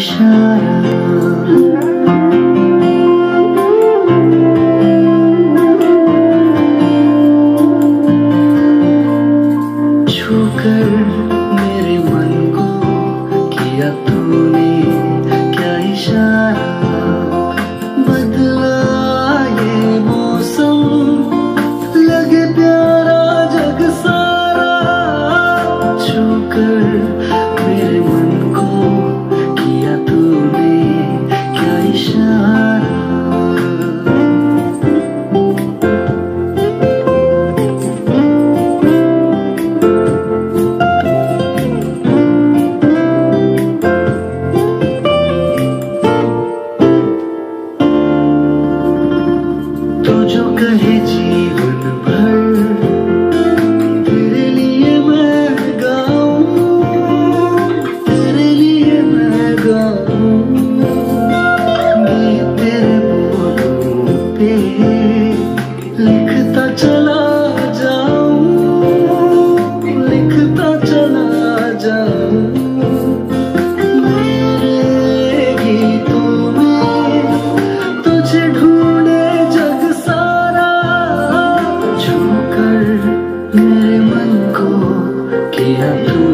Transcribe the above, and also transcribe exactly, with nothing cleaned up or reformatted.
इशारा। छूकर मेरे मन को किया तूने क्या इशारा। बदला ये मौसम लगे प्यारा जग सारा। छूकर मेरे मन को किया तूने क्या इशारा। तो जो कहे जीवन भर तेरे लिए मैं गाऊं, तेरे लिए मैं गाऊं। गीत तेरे बोलों पे लिखता चला जाऊं, लिखता चला जाऊं। मेरे गीतों में तुझे ढूंढे जग सारा। छूकर मेरे मन को किया तू